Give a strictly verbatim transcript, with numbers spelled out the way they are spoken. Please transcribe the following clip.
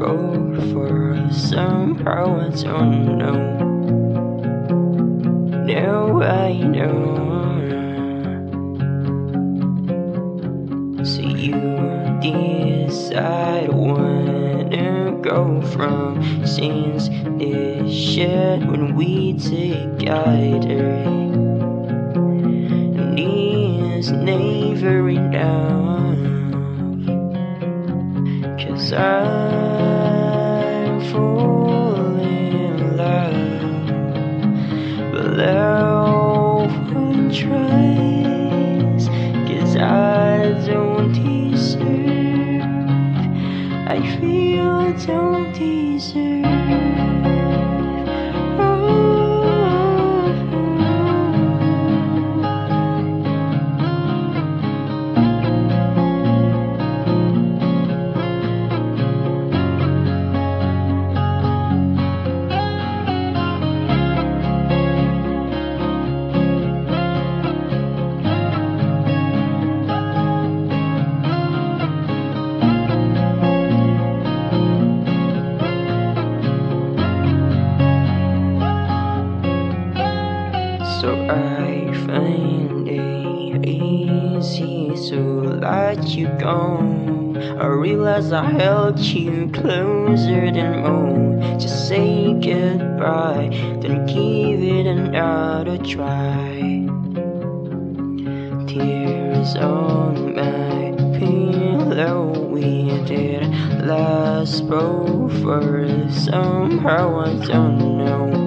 go for somehow I don't know. Now I know. So you decide when to go from since this shit when we together. And it's never enough, 'cause I'm full in love, but no one tries, 'cause I don't deserve, I feel I don't deserve. So I find it easy to let you go. I realize I held you closer than most. Just say goodbye, then give it another try. Tears on my pillow, we did last both for somehow I don't know.